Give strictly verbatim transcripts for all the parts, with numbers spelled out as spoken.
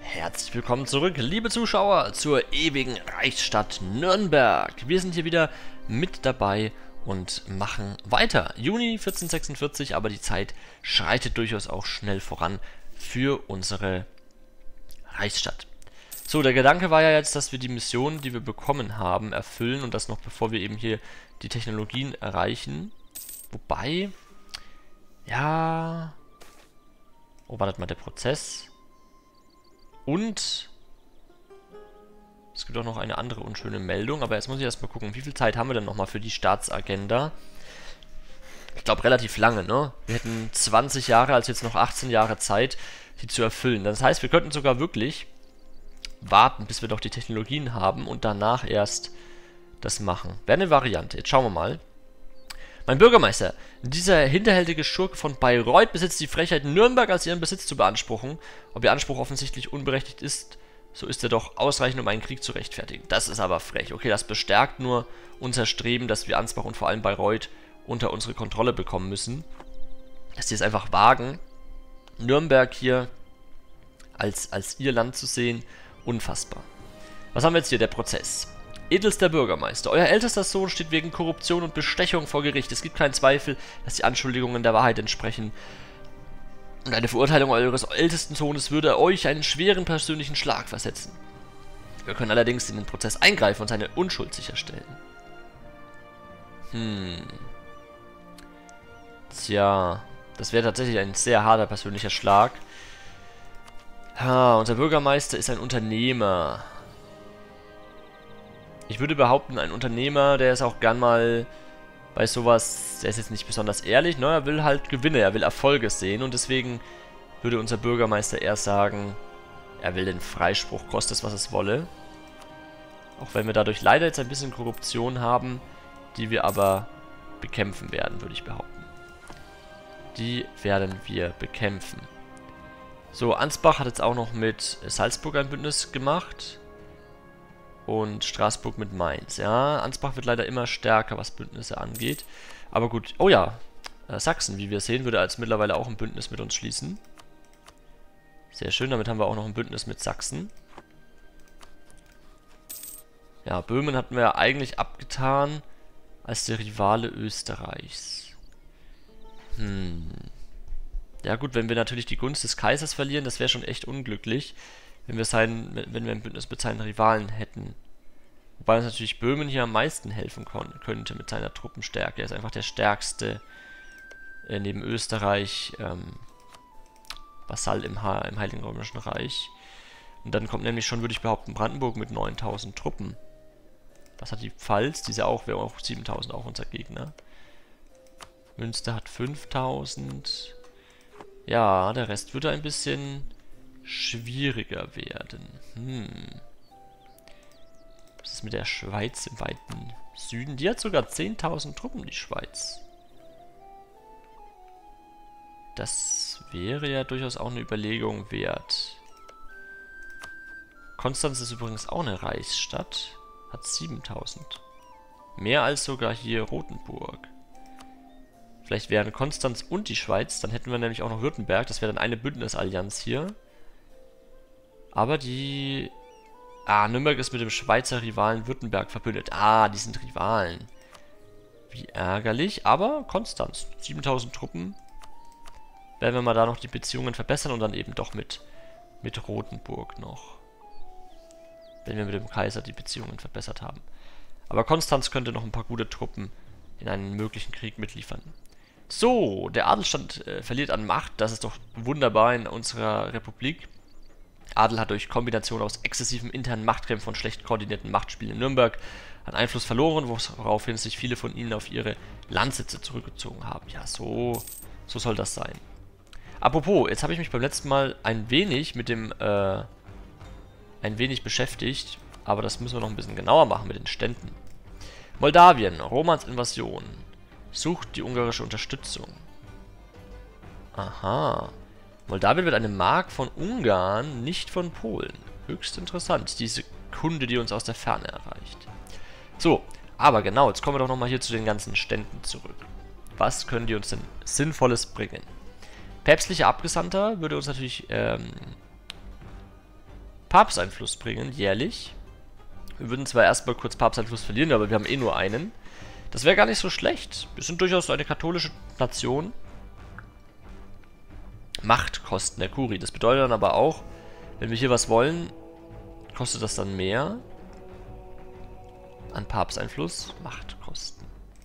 Herzlich willkommen zurück, liebe Zuschauer, zur ewigen Reichsstadt Nürnberg. Wir sind hier wieder mit dabei und machen weiter. Juni vierzehnhundertsechsundvierzig, aber die Zeit schreitet durchaus auch schnell voran für unsere Reichsstadt. So, der Gedanke war ja jetzt, dass wir die Mission, die wir bekommen haben, erfüllen und das noch bevor wir eben hier die Technologien erreichen. Wobei, ja... Oh, wartet mal, der Prozess... Und es gibt auch noch eine andere unschöne Meldung, aber jetzt muss ich erstmal gucken, wie viel Zeit haben wir denn nochmal für die Staatsagenda? Ich glaube relativ lange, ne? Wir hätten zwanzig Jahre, also jetzt noch achtzehn Jahre Zeit, die zu erfüllen. Das heißt, wir könnten sogar wirklich warten, bis wir doch die Technologien haben und danach erst das machen. Wäre eine Variante. Jetzt schauen wir mal. Mein Bürgermeister, dieser hinterhältige Schurke von Bayreuth besitzt die Frechheit, Nürnberg als ihren Besitz zu beanspruchen. Ob ihr Anspruch offensichtlich unberechtigt ist, so ist er doch ausreichend, um einen Krieg zu rechtfertigen. Das ist aber frech. Okay, das bestärkt nur unser Streben, dass wir Ansbach und vor allem Bayreuth unter unsere Kontrolle bekommen müssen. Dass die es einfach wagen, Nürnberg hier als, als ihr Land zu sehen, unfassbar. Was haben wir jetzt hier? Der Prozess. Edelster Bürgermeister, euer ältester Sohn steht wegen Korruption und Bestechung vor Gericht. Es gibt keinen Zweifel, dass die Anschuldigungen der Wahrheit entsprechen. Und eine Verurteilung eures ältesten Sohnes würde euch einen schweren persönlichen Schlag versetzen. Wir können allerdings in den Prozess eingreifen und seine Unschuld sicherstellen. Hm. Tja, das wäre tatsächlich ein sehr harter persönlicher Schlag. Ha, unser Bürgermeister ist ein Unternehmer. Ich würde behaupten, ein Unternehmer, der ist auch gern mal bei sowas, der ist jetzt nicht besonders ehrlich, ne? Er will halt Gewinne, er will Erfolge sehen und deswegen würde unser Bürgermeister eher sagen, er will den Freispruch, koste es, was es wolle. Auch wenn wir dadurch leider jetzt ein bisschen Korruption haben, die wir aber bekämpfen werden, würde ich behaupten. Die werden wir bekämpfen. So, Ansbach hat jetzt auch noch mit Salzburg ein Bündnis gemacht. Und Straßburg mit Mainz. Ja, Ansbach wird leider immer stärker, was Bündnisse angeht. Aber gut. Oh ja, äh, Sachsen, wie wir sehen, würde als mittlerweile auch ein Bündnis mit uns schließen. Sehr schön, damit haben wir auch noch ein Bündnis mit Sachsen. Ja, Böhmen hatten wir ja eigentlich abgetan als der Rivale Österreichs. Hm. Ja gut, wenn wir natürlich die Gunst des Kaisers verlieren, das wäre schon echt unglücklich. Wenn wir, sein, wenn wir ein Bündnis mit seinen Rivalen hätten. Wobei uns natürlich Böhmen hier am meisten helfen könnte mit seiner Truppenstärke. Er ist einfach der stärkste äh, neben Österreich ähm, Vasall im, ha im Heiligen Römischen Reich. Und dann kommt nämlich schon, würde ich behaupten, Brandenburg mit neuntausend Truppen. Was hat die Pfalz? Diese auch, wäre auch siebentausend, auch unser Gegner. Münster hat fünftausend. Ja, der Rest würde ein bisschen schwieriger werden. Hm. Was ist mit der Schweiz im weiten Süden? Die hat sogar zehntausend Truppen, die Schweiz. Das wäre ja durchaus auch eine Überlegung wert. Konstanz ist übrigens auch eine Reichsstadt. Hat siebentausend. Mehr als sogar hier Rothenburg. Vielleicht wären Konstanz und die Schweiz. Dann hätten wir nämlich auch noch Württemberg. Das wäre dann eine Bündnisallianz hier. Aber die... Ah, Nürnberg ist mit dem Schweizer Rivalen Württemberg verbündet. Ah, die sind Rivalen. Wie ärgerlich. Aber Konstanz, siebentausend Truppen. Werden wir mal da noch die Beziehungen verbessern und dann eben doch mit, mit Rothenburg noch. Wenn wir mit dem Kaiser die Beziehungen verbessert haben. Aber Konstanz könnte noch ein paar gute Truppen in einen möglichen Krieg mitliefern. So, der Adelstand äh, verliert an Macht. Das ist doch wunderbar in unserer Republik. Adel hat durch Kombination aus exzessivem internen Machtkämpfen und schlecht koordinierten Machtspielen in Nürnberg an Einfluss verloren, woraufhin sich viele von ihnen auf ihre Landsitze zurückgezogen haben. Ja, so, so soll das sein. Apropos, jetzt habe ich mich beim letzten Mal ein wenig mit dem, äh, ein wenig beschäftigt, aber das müssen wir noch ein bisschen genauer machen mit den Ständen. Moldawien, Romans Invasion, sucht die ungarische Unterstützung. Aha. Moldawien wird eine Mark von Ungarn, nicht von Polen. Höchst interessant, diese Kunde, die uns aus der Ferne erreicht. So, aber genau, jetzt kommen wir doch nochmal hier zu den ganzen Ständen zurück. Was können die uns denn Sinnvolles bringen? Päpstlicher Abgesandter würde uns natürlich ähm, Papsteinfluss bringen, jährlich. Wir würden zwar erstmal kurz Papsteinfluss verlieren, aber wir haben eh nur einen. Das wäre gar nicht so schlecht. Wir sind durchaus eine katholische Nation. Machtkosten der Kurie. Das bedeutet dann aber auch, wenn wir hier was wollen, kostet das dann mehr an Papsteinfluss. Machtkosten.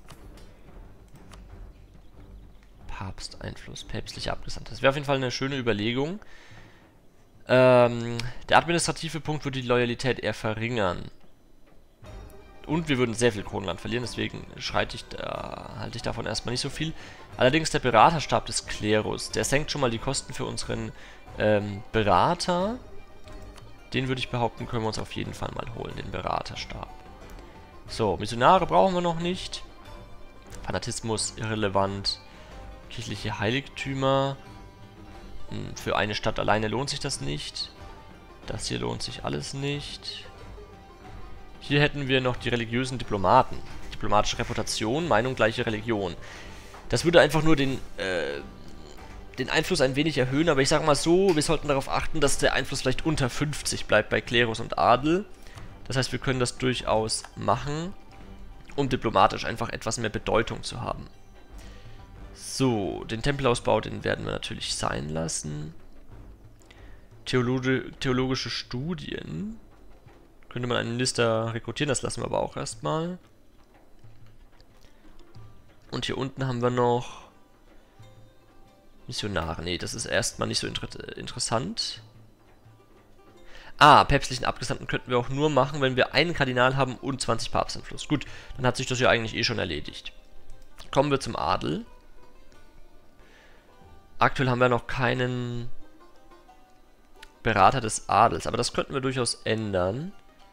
Papsteinfluss, päpstlicher Abgesandter. Das wäre auf jeden Fall eine schöne Überlegung. Ähm, der administrative Punkt würde die Loyalität eher verringern. Und wir würden sehr viel Kronenland verlieren, deswegen schreite ich da, halte ich davon erstmal nicht so viel. Allerdings der Beraterstab des Klerus, der senkt schon mal die Kosten für unseren ähm, Berater. Den würde ich behaupten, können wir uns auf jeden Fall mal holen, den Beraterstab. So, Missionare brauchen wir noch nicht. Fanatismus, irrelevant. Kirchliche Heiligtümer. Hm, für eine Stadt alleine lohnt sich das nicht. Das hier lohnt sich alles nicht. Hier hätten wir noch die religiösen Diplomaten. Diplomatische Reputation, Meinung, gleiche Religion. Das würde einfach nur den, äh, den Einfluss ein wenig erhöhen, aber ich sage mal so, wir sollten darauf achten, dass der Einfluss vielleicht unter fünfzig bleibt bei Klerus und Adel. Das heißt, wir können das durchaus machen, um diplomatisch einfach etwas mehr Bedeutung zu haben. So, den Tempelausbau, den werden wir natürlich sein lassen. Theologi- theologische Studien. Könnte man einen Minister rekrutieren, das lassen wir aber auch erstmal. Und hier unten haben wir noch Missionare. Nee, das ist erstmal nicht so inter interessant. Ah, päpstlichen Abgesandten könnten wir auch nur machen, wenn wir einen Kardinal haben und zwanzig Papsteinfluss. Gut, dann hat sich das ja eigentlich eh schon erledigt. Kommen wir zum Adel. Aktuell haben wir noch keinen Berater des Adels, aber das könnten wir durchaus ändern.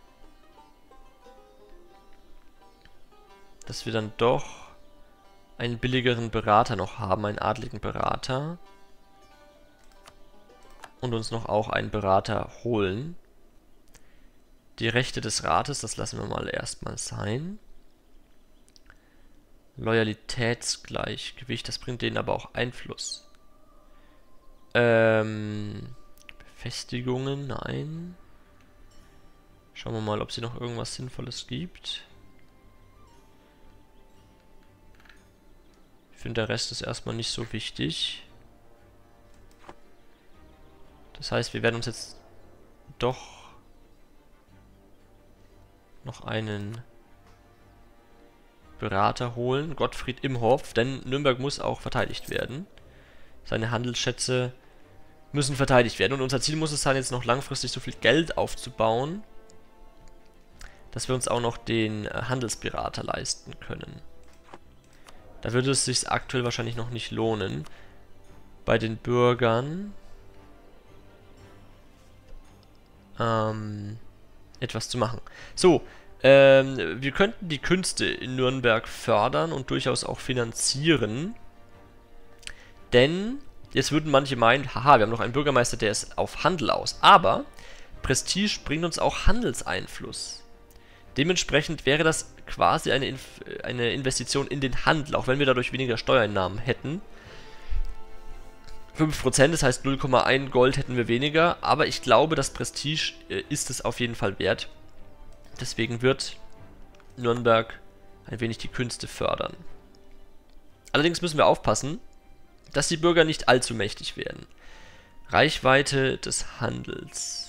Dass wir dann doch einen billigeren Berater noch haben, einen adligen Berater. Und uns noch auch einen Berater holen. Die Rechte des Rates, das lassen wir mal erstmal sein. Loyalitätsgleichgewicht, das bringt denen aber auch Einfluss. Ähm, Befestigungen, nein. Schauen wir mal, ob sie noch irgendwas Sinnvolles gibt. Ich finde, der Rest ist erstmal nicht so wichtig. Das heißt, wir werden uns jetzt doch noch einen Berater holen, Gottfried Imhoff, denn Nürnberg muss auch verteidigt werden. Seine Handelsschätze müssen verteidigt werden und unser Ziel muss es sein, jetzt noch langfristig so viel Geld aufzubauen, dass wir uns auch noch den Handelsberater leisten können. Da würde es sich aktuell wahrscheinlich noch nicht lohnen. Bei den Bürgern ähm, etwas zu machen. So, ähm, wir könnten die Künste in Nürnberg fördern und durchaus auch finanzieren. Denn jetzt würden manche meinen, haha, wir haben noch einen Bürgermeister, der ist auf Handel aus. Aber Prestige bringt uns auch Handelseinfluss. Dementsprechend wäre das quasi eine, Inf eine Investition in den Handel, auch wenn wir dadurch weniger Steuereinnahmen hätten. fünf Prozent, das heißt null Komma eins Gold hätten wir weniger, aber ich glaube, das Prestige äh, ist es auf jeden Fall wert. Deswegen wird Nürnberg ein wenig die Künste fördern. Allerdings müssen wir aufpassen, dass die Bürger nicht allzu mächtig werden. Reichweite des Handels.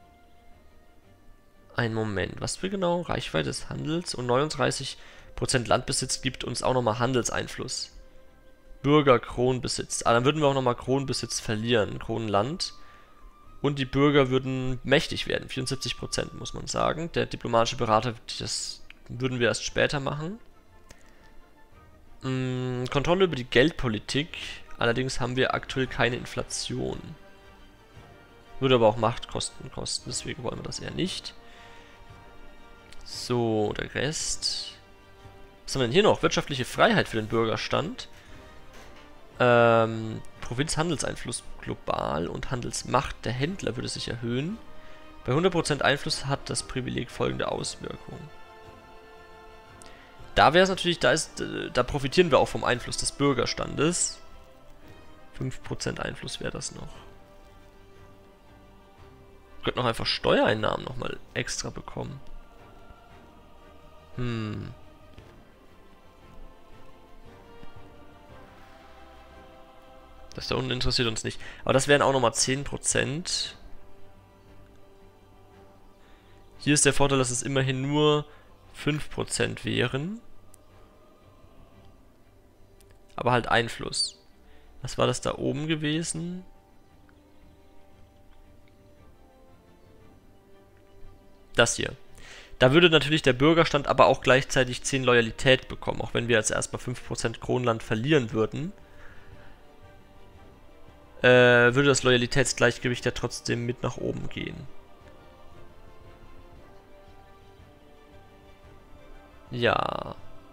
Ein Moment, was für genau? Reichweite des Handels und neununddreißig Prozent Landbesitz gibt uns auch nochmal Handelseinfluss. Bürger Kronbesitz. Ah, dann würden wir auch nochmal Kronbesitz verlieren, Kronenland. Und die Bürger würden mächtig werden, vierundsiebzig Prozent muss man sagen. Der diplomatische Berater, das würden wir erst später machen. Hm, Kontrolle über die Geldpolitik. Allerdings haben wir aktuell keine Inflation. Würde aber auch Machtkosten kosten, deswegen wollen wir das eher nicht. So, der Rest. Was haben wir denn hier noch? Wirtschaftliche Freiheit für den Bürgerstand. Ähm, Provinzhandelseinfluss global und Handelsmacht der Händler würde sich erhöhen. Bei hundert Prozent Einfluss hat das Privileg folgende Auswirkungen. Da wäre es natürlich, da ist, da profitieren wir auch vom Einfluss des Bürgerstandes. fünf Prozent Einfluss wäre das noch. könnten auch einfach Steuereinnahmen nochmal extra bekommen. Hm. Das da unten interessiert uns nicht. Aber das wären auch nochmal zehn Prozent. Hier ist der Vorteil, dass es immerhin nur fünf Prozent wären. Aber halt Einfluss. Was war das da oben gewesen? Das hier. Da würde natürlich der Bürgerstand aber auch gleichzeitig zehn Loyalität bekommen, auch wenn wir jetzt erstmal fünf Prozent Kronland verlieren würden. Äh, würde das Loyalitätsgleichgewicht ja trotzdem mit nach oben gehen. Ja.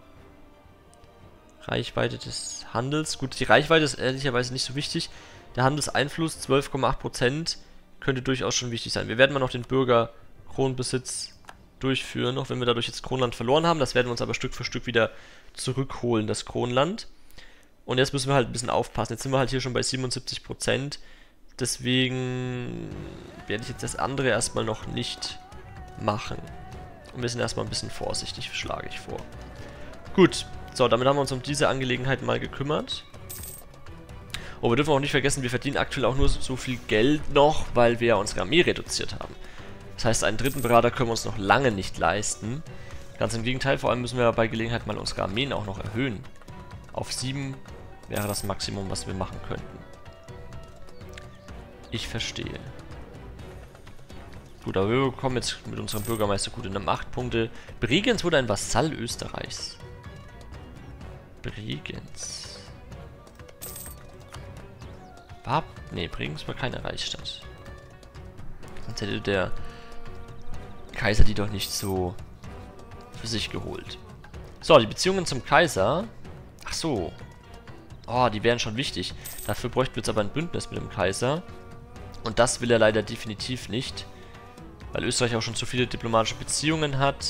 Reichweite des Handels. Gut, die Reichweite ist ehrlicherweise nicht so wichtig. Der Handelseinfluss, zwölf Komma acht Prozent, könnte durchaus schon wichtig sein. Wir werden mal noch den Bürger-Kronbesitz durchführen, auch wenn wir dadurch jetzt Kronland verloren haben. Das werden wir uns aber Stück für Stück wieder zurückholen, das Kronland. Und jetzt müssen wir halt ein bisschen aufpassen. Jetzt sind wir halt hier schon bei siebenundsiebzig Prozent. Deswegen werde ich jetzt das andere erstmal noch nicht machen. Und wir sind erstmal ein bisschen vorsichtig, schlage ich vor. Gut, so, damit haben wir uns um diese Angelegenheit mal gekümmert. Oh, wir dürfen auch nicht vergessen, wir verdienen aktuell auch nur so viel Geld noch, weil wir unsere Armee reduziert haben. Das heißt, einen dritten Berater können wir uns noch lange nicht leisten. Ganz im Gegenteil, vor allem müssen wir bei Gelegenheit mal unsere Armeen auch noch erhöhen. Auf sieben wäre das Maximum, was wir machen könnten. Ich verstehe. Gut, aber wir bekommen jetzt mit unserem Bürgermeister gut in der acht Punkte. Bregenz wurde ein Vasall Österreichs. Bregenz. War... Ne, Bregenz war keine Reichsstadt. Sonst hätte der Kaiser die doch nicht so für sich geholt. So, die Beziehungen zum Kaiser. Ach so. Oh, die wären schon wichtig. Dafür bräuchten wir jetzt aber ein Bündnis mit dem Kaiser. Und das will er leider definitiv nicht. Weil Österreich auch schon zu viele diplomatische Beziehungen hat.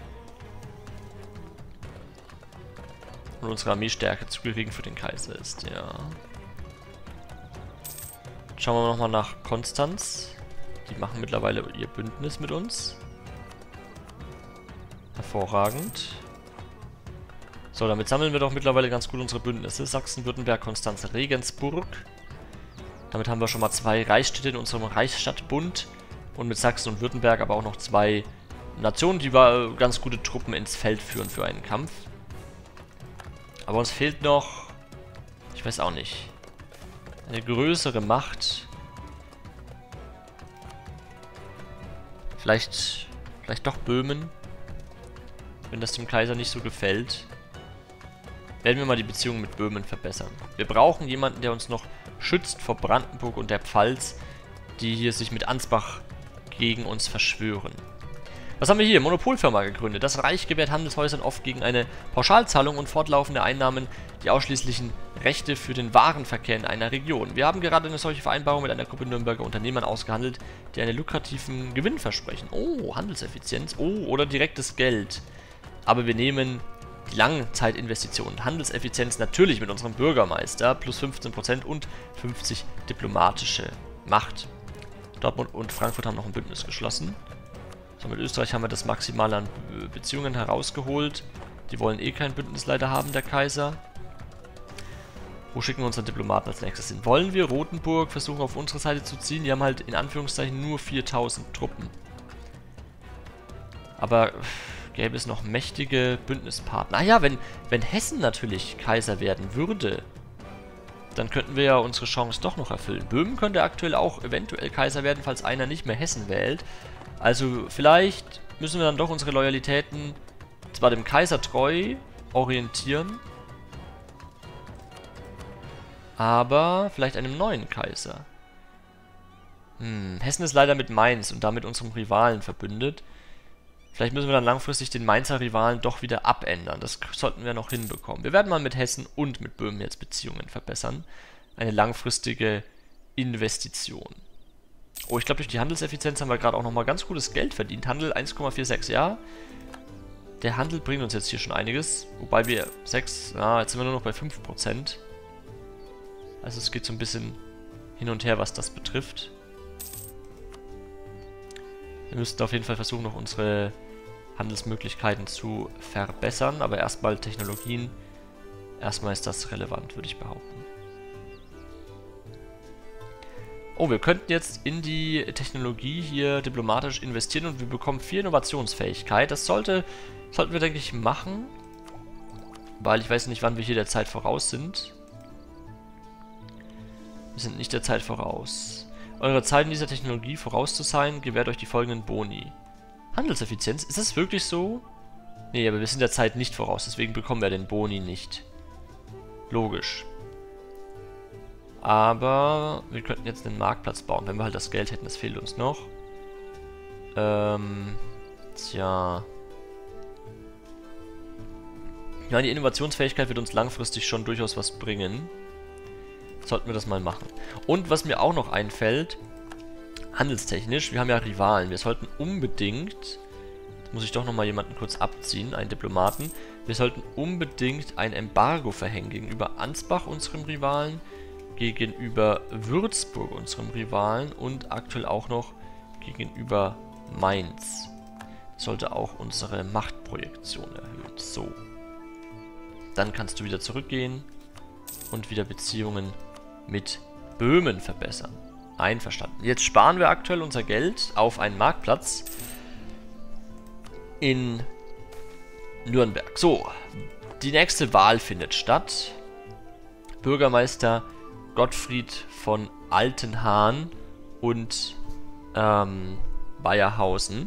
Und unsere Armeestärke zu gering für den Kaiser ist, ja. Schauen wir nochmal nach Konstanz. Die machen mittlerweile ihr Bündnis mit uns. Hervorragend. So, damit sammeln wir doch mittlerweile ganz gut unsere Bündnisse. Sachsen, Württemberg, Konstanz, Regensburg. Damit haben wir schon mal zwei Reichsstädte in unserem Reichsstadtbund. Und mit Sachsen und Württemberg aber auch noch zwei Nationen, die wir ganz gute Truppen ins Feld führen für einen Kampf. Aber uns fehlt noch, ich weiß auch nicht, eine größere Macht. Vielleicht, vielleicht doch Böhmen, wenn das dem Kaiser nicht so gefällt. Werden wir mal die Beziehungen mit Böhmen verbessern. Wir brauchen jemanden, der uns noch schützt vor Brandenburg und der Pfalz, die hier sich mit Ansbach gegen uns verschwören. Was haben wir hier? Monopolfirma gegründet. Das Reich gewährt Handelshäusern oft gegen eine Pauschalzahlung und fortlaufende Einnahmen die ausschließlichen Rechte für den Warenverkehr in einer Region. Wir haben gerade eine solche Vereinbarung mit einer Gruppe Nürnberger Unternehmern ausgehandelt, die einen lukrativen Gewinn versprechen. Oh, Handelseffizienz. Oh, oder direktes Geld. Aber wir nehmen die Langzeitinvestitionen. Handelseffizienz natürlich mit unserem Bürgermeister. Plus fünfzehn Prozent und fünfzig diplomatische Macht. Dortmund und Frankfurt haben noch ein Bündnis geschlossen. So, mit Österreich haben wir das Maximale an Beziehungen herausgeholt. Die wollen eh kein Bündnis leider haben, der Kaiser. Wo schicken wir unseren Diplomaten als nächstes hin? Wollen wir Rothenburg versuchen auf unsere Seite zu ziehen? Die haben halt in Anführungszeichen nur viertausend Truppen. Aber gäbe es noch mächtige Bündnispartner. Ah ja, wenn, wenn Hessen natürlich Kaiser werden würde, dann könnten wir ja unsere Chance doch noch erfüllen. Böhmen könnte aktuell auch eventuell Kaiser werden, falls einer nicht mehr Hessen wählt. Also vielleicht müssen wir dann doch unsere Loyalitäten zwar dem Kaiser treu orientieren, aber vielleicht einem neuen Kaiser. Hm, Hessen ist leider mit Mainz und damit unserem Rivalen verbündet. Vielleicht müssen wir dann langfristig den Mainzer Rivalen doch wieder abändern. Das sollten wir noch hinbekommen. Wir werden mal mit Hessen und mit Böhmen jetzt Beziehungen verbessern. Eine langfristige Investition. Oh, ich glaube, durch die Handelseffizienz haben wir gerade auch nochmal ganz gutes Geld verdient. Handel eins Komma sechsundvierzig, ja. Der Handel bringt uns jetzt hier schon einiges. Wobei wir sechs, ah, jetzt sind wir nur noch bei fünf Prozent. Also es geht so ein bisschen hin und her, was das betrifft. Wir müssten auf jeden Fall versuchen, noch unsere Handelsmöglichkeiten zu verbessern. Aber erstmal Technologien. Erstmal ist das relevant, würde ich behaupten. Oh, wir könnten jetzt in die Technologie hier diplomatisch investieren und wir bekommen vier Innovationsfähigkeit. Das sollte, sollten wir, denke ich, machen. Weil ich weiß nicht, wann wir hier der Zeit voraus sind. Wir sind nicht der Zeit voraus. Eure Zeit in dieser Technologie voraus zu sein, gewährt euch die folgenden Boni. Handelseffizienz? Ist das wirklich so? Nee, aber wir sind der Zeit nicht voraus, deswegen bekommen wir den Boni nicht. Logisch. Aber wir könnten jetzt einen Marktplatz bauen, wenn wir halt das Geld hätten. Das fehlt uns noch. Ähm, tja. Ja, die Innovationsfähigkeit wird uns langfristig schon durchaus was bringen. Sollten wir das mal machen. Und was mir auch noch einfällt, handelstechnisch, wir haben ja Rivalen. Wir sollten unbedingt, jetzt muss ich doch nochmal jemanden kurz abziehen, einen Diplomaten. Wir sollten unbedingt ein Embargo verhängen gegenüber Ansbach, unserem Rivalen, gegenüber Würzburg, unserem Rivalen, und aktuell auch noch gegenüber Mainz. Das sollte auch unsere Machtprojektion erhöhen. So. Dann kannst du wieder zurückgehen und wieder Beziehungen mit Böhmen verbessern. Einverstanden. Jetzt sparen wir aktuell unser Geld auf einen Marktplatz in Nürnberg. So, die nächste Wahl findet statt. Bürgermeister Gottfried von Altenhahn und ähm, Bayerhausen.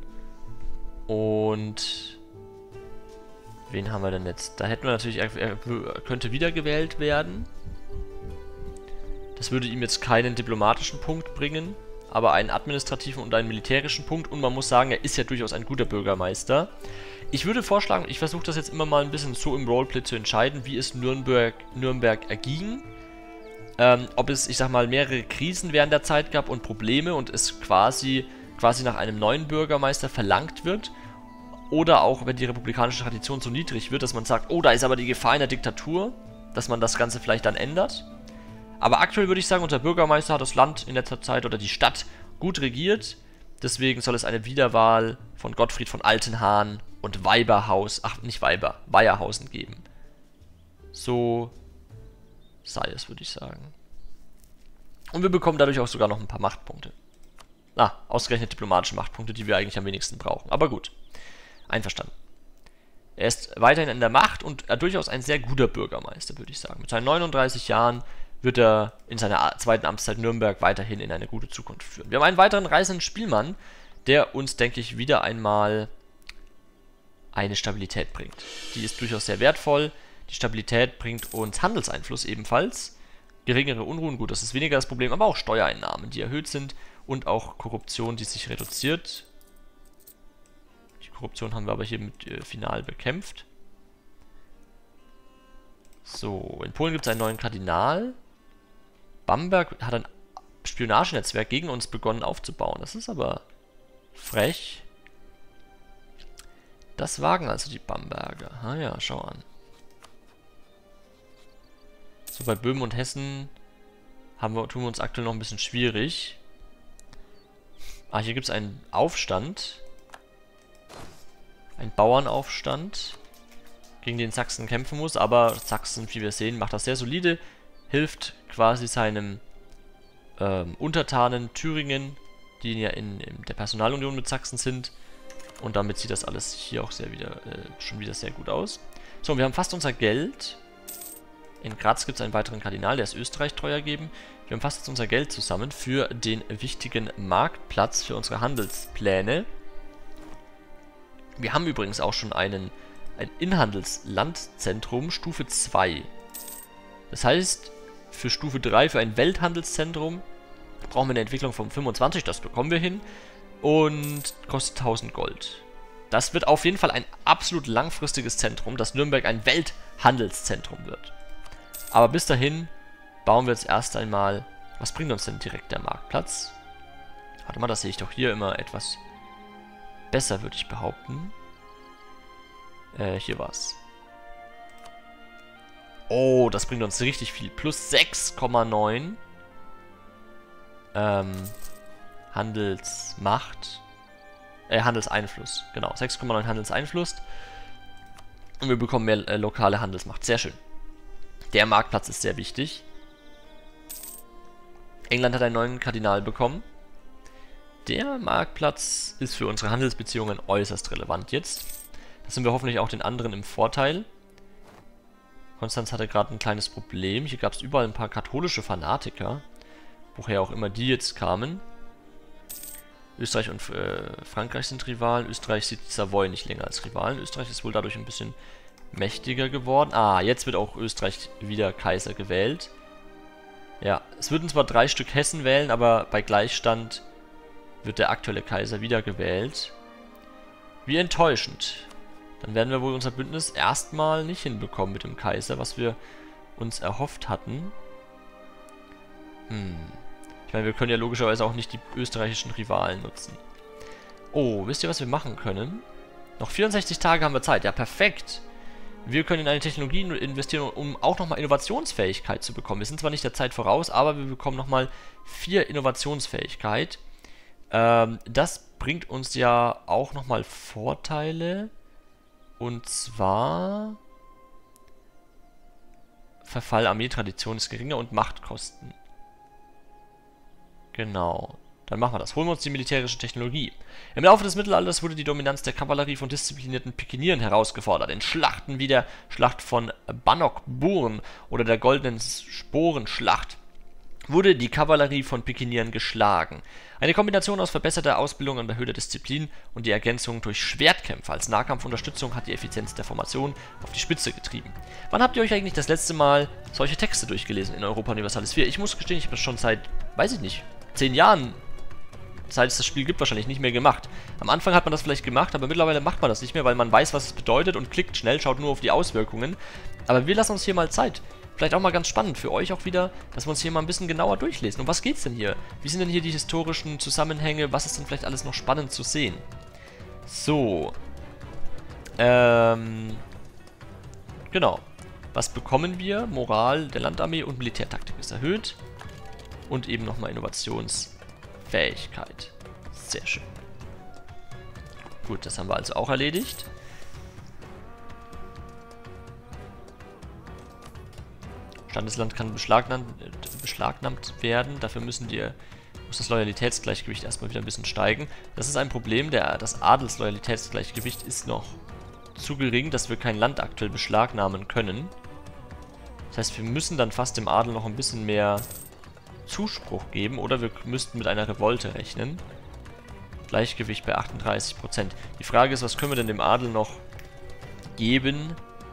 Und wen haben wir denn jetzt? Da hätten wir natürlich, er könnte wiedergewählt werden. Das würde ihm jetzt keinen diplomatischen Punkt bringen, aber einen administrativen und einen militärischen Punkt. Und man muss sagen, er ist ja durchaus ein guter Bürgermeister. Ich würde vorschlagen, ich versuche das jetzt immer mal ein bisschen so im Roleplay zu entscheiden, wie es Nürnberg, Nürnberg erging. Ähm, ob es, ich sag mal, mehrere Krisen während der Zeit gab und Probleme und es quasi, quasi nach einem neuen Bürgermeister verlangt wird. Oder auch, wenn die republikanische Tradition so niedrig wird, dass man sagt, oh, da ist aber die Gefahr einer Diktatur, dass man das Ganze vielleicht dann ändert. Aber aktuell würde ich sagen, unser Bürgermeister hat das Land in letzter Zeit oder die Stadt gut regiert. Deswegen soll es eine Wiederwahl von Gottfried von Altenhahn und Weiberhaus, ach, nicht Weiber, Bayerhausen geben. So sei es, würde ich sagen. Und wir bekommen dadurch auch sogar noch ein paar Machtpunkte. Ah, ausgerechnet diplomatische Machtpunkte, die wir eigentlich am wenigsten brauchen. Aber gut. Einverstanden. Er ist weiterhin in der Macht und er durchaus ein sehr guter Bürgermeister, würde ich sagen. Mit seinen neununddreißig Jahren wird er in seiner zweiten Amtszeit Nürnberg weiterhin in eine gute Zukunft führen. Wir haben einen weiteren reisenden Spielmann, der uns, denke ich, wieder einmal eine Stabilität bringt. Die ist durchaus sehr wertvoll. Die Stabilität bringt uns Handelseinfluss ebenfalls. Geringere Unruhen, gut, das ist weniger das Problem, aber auch Steuereinnahmen, die erhöht sind und auch Korruption, die sich reduziert. Die Korruption haben wir aber hier mit äh, final bekämpft. So, in Polen gibt es einen neuen Kardinal. Bamberg hat ein Spionagenetzwerk gegen uns begonnen aufzubauen. Das ist aber frech. Das wagen also die Bamberger. Ah ja, schau an. So, bei Böhmen und Hessen haben wir, tun wir uns aktuell noch ein bisschen schwierig. Ah, hier gibt es einen Aufstand. Ein Bauernaufstand, gegen den Sachsen kämpfen muss. Aber Sachsen, wie wir sehen, macht das sehr solide. Hilft quasi seinem ähm, Untertanen Thüringen, die ja in, in der Personalunion mit Sachsen sind. Und damit sieht das alles hier auch sehr wieder, äh, schon wieder sehr gut aus. So, wir haben fast unser Geld. In Graz gibt es einen weiteren Kardinal, der ist Österreich treuer geben. Wir haben fast jetzt unser Geld zusammen für den wichtigen Marktplatz, für unsere Handelspläne. Wir haben übrigens auch schon einen, ein Inhandelslandzentrum, Stufe zwei. Das heißt, für Stufe drei, für ein Welthandelszentrum, brauchen wir eine Entwicklung von fünfundzwanzig, das bekommen wir hin. Und kostet tausend Gold. Das wird auf jeden Fall ein absolut langfristiges Zentrum, dass Nürnberg ein Welthandelszentrum wird. Aber bis dahin bauen wir jetzt erst einmal... Was bringt uns denn direkt der Marktplatz? Warte mal, das sehe ich doch hier immer etwas besser, würde ich behaupten. Äh, hier war's. Oh, das bringt uns richtig viel. Plus sechs Komma neun. Ähm, Handelsmacht. Äh, Handelseinfluss. Genau, sechs Komma neun Handelseinfluss. Und wir bekommen mehr äh, lokale Handelsmacht. Sehr schön. Der Marktplatz ist sehr wichtig. England hat einen neuen Kardinal bekommen. Der Marktplatz ist für unsere Handelsbeziehungen äußerst relevant jetzt. Da sind wir hoffentlich auch den anderen im Vorteil. Konstanz hatte gerade ein kleines Problem. Hier gab es überall ein paar katholische Fanatiker. Woher auch immer die jetzt kamen. Österreich und äh, Frankreich sind Rivalen. Österreich sieht Savoy nicht länger als Rivalen. Österreich ist wohl dadurch ein bisschen mächtiger geworden. Ah, jetzt wird auch Österreich wieder Kaiser gewählt. Ja, es würden zwar drei Stück Hessen wählen, aber bei Gleichstand wird der aktuelle Kaiser wieder gewählt. Wie enttäuschend. Dann werden wir wohl unser Bündnis erstmal nicht hinbekommen mit dem Kaiser, was wir uns erhofft hatten. Hm. Ich meine, wir können ja logischerweise auch nicht die österreichischen Rivalen nutzen. Oh, wisst ihr, was wir machen können? Noch vierundsechzig Tage haben wir Zeit. Ja, perfekt. Wir können in eine Technologie investieren, um auch nochmal Innovationsfähigkeit zu bekommen. Wir sind zwar nicht der Zeit voraus, aber wir bekommen nochmal vier Innovationsfähigkeit. Ähm, das bringt uns ja auch nochmal Vorteile. Und zwar Verfall Armeetradition ist geringer und Machtkosten. Genau. Dann machen wir das. Holen wir uns die militärische Technologie. Im Laufe des Mittelalters wurde die Dominanz der Kavallerie von disziplinierten Pikinieren herausgefordert. In Schlachten wie der Schlacht von Bannockburn oder der Goldenen Sporenschlacht wurde die Kavallerie von Pikinieren geschlagen. Eine Kombination aus verbesserter Ausbildung und erhöhter Disziplin und die Ergänzung durch Schwertkämpfe als Nahkampfunterstützung hat die Effizienz der Formation auf die Spitze getrieben. Wann habt ihr euch eigentlich das letzte Mal solche Texte durchgelesen in Europa Universalis vier? Ich muss gestehen, ich habe das schon seit, weiß ich nicht, zehn Jahren, seit es das Spiel gibt, wahrscheinlich nicht mehr gemacht. Am Anfang hat man das vielleicht gemacht, aber mittlerweile macht man das nicht mehr, weil man weiß, was es bedeutet und klickt schnell, schaut nur auf die Auswirkungen. Aber wir lassen uns hier mal Zeit. Vielleicht auch mal ganz spannend für euch auch wieder, dass wir uns hier mal ein bisschen genauer durchlesen. Um was geht's denn hier? Wie sind denn hier die historischen Zusammenhänge? Was ist denn vielleicht alles noch spannend zu sehen? So. Ähm. Genau. Was bekommen wir? Moral der Landarmee und Militärtaktik ist erhöht. Und eben nochmal Innovationsfähigkeit. Sehr schön. Gut, das haben wir also auch erledigt. Standesland kann beschlagnahmt, äh, beschlagnahmt werden. Dafür müssen die, muss das Loyalitätsgleichgewicht erstmal wieder ein bisschen steigen. Das ist ein Problem. Der, das Adelsloyalitätsgleichgewicht ist noch zu gering, dass wir kein Land aktuell beschlagnahmen können. Das heißt, wir müssen dann fast dem Adel noch ein bisschen mehr Zuspruch geben. Oder wir müssten mit einer Revolte rechnen. Gleichgewicht bei achtunddreißig Prozent. Die Frage ist, was können wir denn dem Adel noch geben,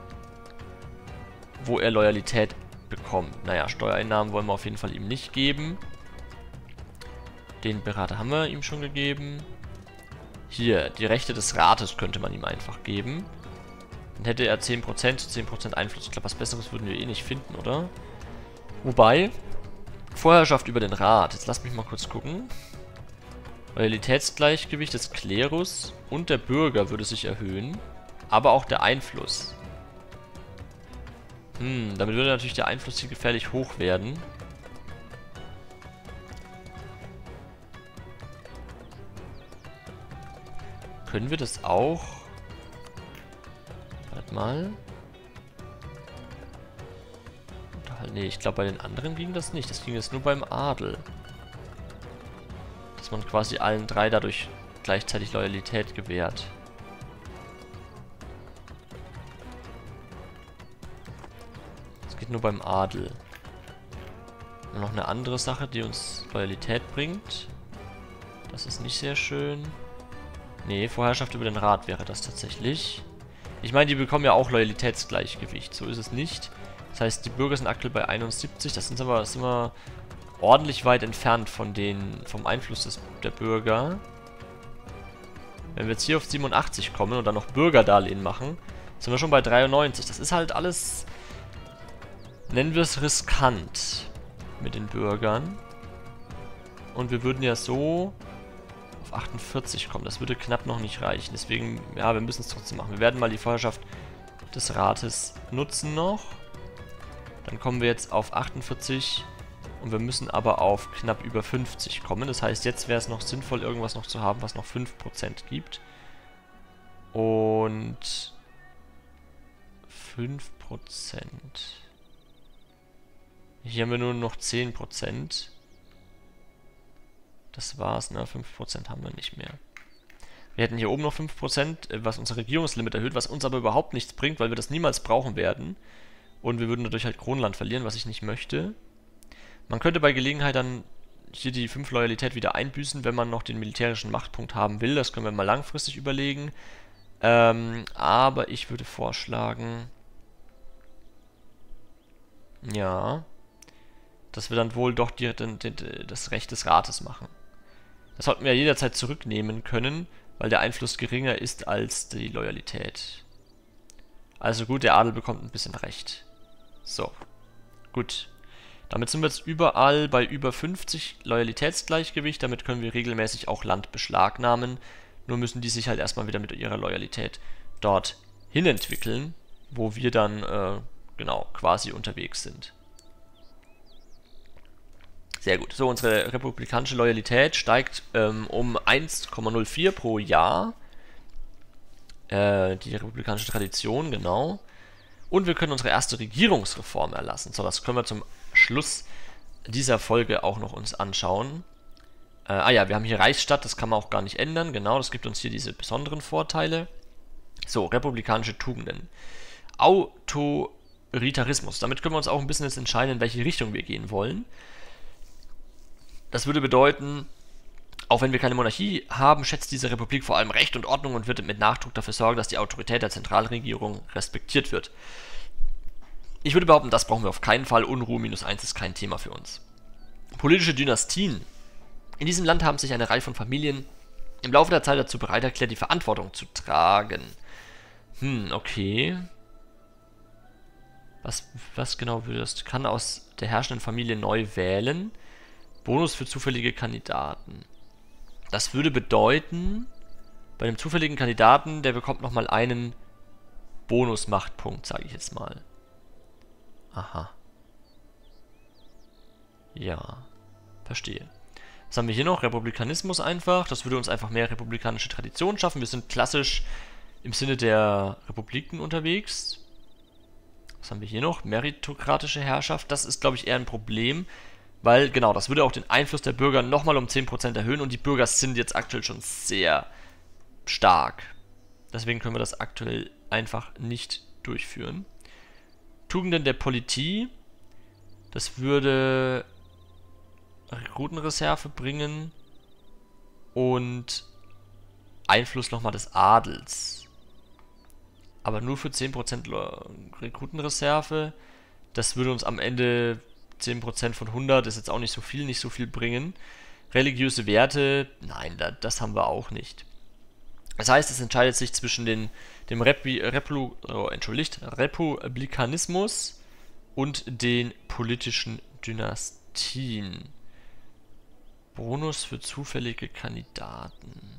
wo er Loyalität bekommt. Naja, Steuereinnahmen wollen wir auf jeden Fall ihm nicht geben. Den Berater haben wir ihm schon gegeben. Hier, die Rechte des Rates könnte man ihm einfach geben. Dann hätte er zehn Prozent zu zehn Prozent Einfluss. Ich glaube, was Besseres würden wir eh nicht finden, oder? Wobei, Vorherrschaft über den Rat. Jetzt lasst mich mal kurz gucken. Loyalitätsgleichgewicht des Klerus und der Bürger würde sich erhöhen. Aber auch der Einfluss. Hm, damit würde natürlich der Einfluss hier gefährlich hoch werden. Können wir das auch? Warte mal. Nee, ich glaube bei den anderen ging das nicht. Das ging jetzt nur beim Adel. Dass man quasi allen drei dadurch gleichzeitig Loyalität gewährt. Geht nur beim Adel. Und noch eine andere Sache, die uns Loyalität bringt. Das ist nicht sehr schön. Nee, Vorherrschaft über den Rat wäre das tatsächlich. Ich meine, die bekommen ja auch Loyalitätsgleichgewicht. So ist es nicht. Das heißt, die Bürger sind aktuell bei einundsiebzig. Das sind aber, das sind wir ordentlich weit entfernt von den, vom Einfluss des, der Bürger. Wenn wir jetzt hier auf siebenundachtzig kommen und dann noch Bürgerdarlehen machen, sind wir schon bei dreiundneunzig. Das ist halt alles... Nennen wir es riskant mit den Bürgern. Und wir würden ja so auf achtundvierzig kommen. Das würde knapp noch nicht reichen. Deswegen, ja, wir müssen es trotzdem machen. Wir werden mal die Vorherrschaft des Rates nutzen noch. Dann kommen wir jetzt auf achtundvierzig und wir müssen aber auf knapp über fünfzig kommen. Das heißt, jetzt wäre es noch sinnvoll, irgendwas noch zu haben, was noch fünf Prozent gibt. Und fünf Prozent. Hier haben wir nur noch zehn Prozent. Das war's, ne? fünf Prozent haben wir nicht mehr. Wir hätten hier oben noch fünf Prozent, was unser Regierungslimit erhöht, was uns aber überhaupt nichts bringt, weil wir das niemals brauchen werden. Und wir würden dadurch halt Kronland verlieren, was ich nicht möchte. Man könnte bei Gelegenheit dann hier die fünf Loyalität wieder einbüßen, wenn man noch den militärischen Machtpunkt haben will. Das können wir mal langfristig überlegen. Ähm, aber ich würde vorschlagen, ja, dass wir dann wohl doch die, die, die, das Recht des Rates machen. Das sollten wir ja jederzeit zurücknehmen können, weil der Einfluss geringer ist als die Loyalität. Also gut, der Adel bekommt ein bisschen Recht. So, gut. Damit sind wir jetzt überall bei über fünfzig Loyalitätsgleichgewicht. Damit können wir regelmäßig auch Land beschlagnahmen. Nur müssen die sich halt erstmal wieder mit ihrer Loyalität dort hin entwickeln, wo wir dann, äh, genau, quasi unterwegs sind. Sehr gut. So, unsere republikanische Loyalität steigt ähm, um eins Komma null vier pro Jahr. Äh, die republikanische Tradition, genau. Und wir können unsere erste Regierungsreform erlassen. So, das können wir zum Schluss dieser Folge auch noch uns anschauen. Äh, ah ja, wir haben hier Reichsstadt, das kann man auch gar nicht ändern. Genau, das gibt uns hier diese besonderen Vorteile. So, republikanische Tugenden. Autoritarismus. Damit können wir uns auch ein bisschen jetzt entscheiden, in welche Richtung wir gehen wollen. Das würde bedeuten, auch wenn wir keine Monarchie haben, schätzt diese Republik vor allem Recht und Ordnung und wird mit Nachdruck dafür sorgen, dass die Autorität der Zentralregierung respektiert wird. Ich würde behaupten, das brauchen wir auf keinen Fall. Unruhe minus eins ist kein Thema für uns. Politische Dynastien. In diesem Land haben sich eine Reihe von Familien im Laufe der Zeit dazu bereit erklärt, die Verantwortung zu tragen. Hm, okay. Was, was genau würde das? Kann aus der herrschenden Familie neu wählen. Bonus für zufällige Kandidaten. Das würde bedeuten, bei einem zufälligen Kandidaten, der bekommt nochmal einen Bonus-Machtpunkt, sage ich jetzt mal. Aha. Ja, verstehe. Was haben wir hier noch? Republikanismus einfach. Das würde uns einfach mehr republikanische Tradition schaffen. Wir sind klassisch im Sinne der Republiken unterwegs. Was haben wir hier noch? Meritokratische Herrschaft. Das ist, glaube ich, eher ein Problem. Weil, genau, das würde auch den Einfluss der Bürger nochmal um zehn Prozent erhöhen und die Bürger sind jetzt aktuell schon sehr stark. Deswegen können wir das aktuell einfach nicht durchführen. Tugenden der Politie. Das würde Rekrutenreserve bringen und Einfluss nochmal des Adels. Aber nur für zehn Prozent Rekrutenreserve. Das würde uns am Ende zehn Prozent von hundert, ist jetzt auch nicht so viel, nicht so viel bringen. Religiöse Werte, nein, da, das haben wir auch nicht. Das heißt, es entscheidet sich zwischen den, dem Repu, Repu, oh, entschuldigt, Republikanismus und den politischen Dynastien. Bonus für zufällige Kandidaten.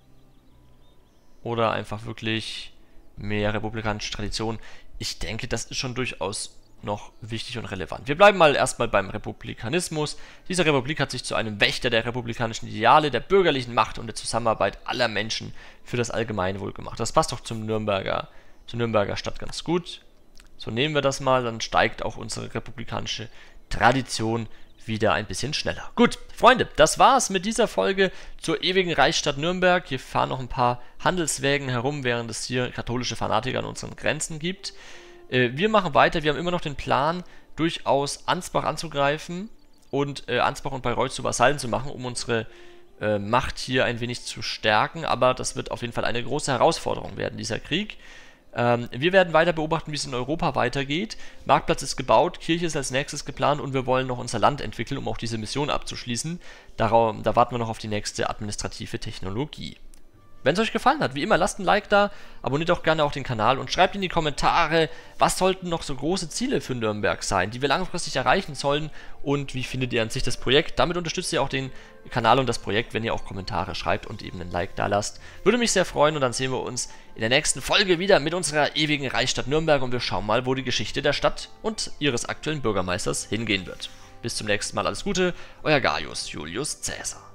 Oder einfach wirklich mehr republikanische Tradition. Ich denke, das ist schon durchaus noch wichtig und relevant. Wir bleiben mal erstmal beim Republikanismus. Diese Republik hat sich zu einem Wächter der republikanischen Ideale, der bürgerlichen Macht und der Zusammenarbeit aller Menschen für das Allgemeinwohl gemacht. Das passt doch zum Nürnberger, zur Nürnberger Stadt ganz gut. So nehmen wir das mal, dann steigt auch unsere republikanische Tradition wieder ein bisschen schneller. Gut, Freunde, das war's mit dieser Folge zur ewigen Reichsstadt Nürnberg. Hier fahren noch ein paar Handelswägen herum, während es hier katholische Fanatiker an unseren Grenzen gibt. Wir machen weiter, wir haben immer noch den Plan, durchaus Ansbach anzugreifen und äh, Ansbach und Bayreuth zu Vasallen zu machen, um unsere äh, Macht hier ein wenig zu stärken, aber das wird auf jeden Fall eine große Herausforderung werden, dieser Krieg. Ähm, wir werden weiter beobachten, wie es in Europa weitergeht. Marktplatz ist gebaut, Kirche ist als nächstes geplant und wir wollen noch unser Land entwickeln, um auch diese Mission abzuschließen. Darauf, da warten wir noch auf die nächste administrative Technologie. Wenn es euch gefallen hat, wie immer, lasst ein Like da, abonniert auch gerne auch den Kanal und schreibt in die Kommentare, was sollten noch so große Ziele für Nürnberg sein, die wir langfristig erreichen sollen und wie findet ihr an sich das Projekt. Damit unterstützt ihr auch den Kanal und das Projekt, wenn ihr auch Kommentare schreibt und eben ein Like da lasst. Würde mich sehr freuen und dann sehen wir uns in der nächsten Folge wieder mit unserer ewigen Reichsstadt Nürnberg und wir schauen mal, wo die Geschichte der Stadt und ihres aktuellen Bürgermeisters hingehen wird. Bis zum nächsten Mal. Alles Gute. Euer Gaius Julius Caesar.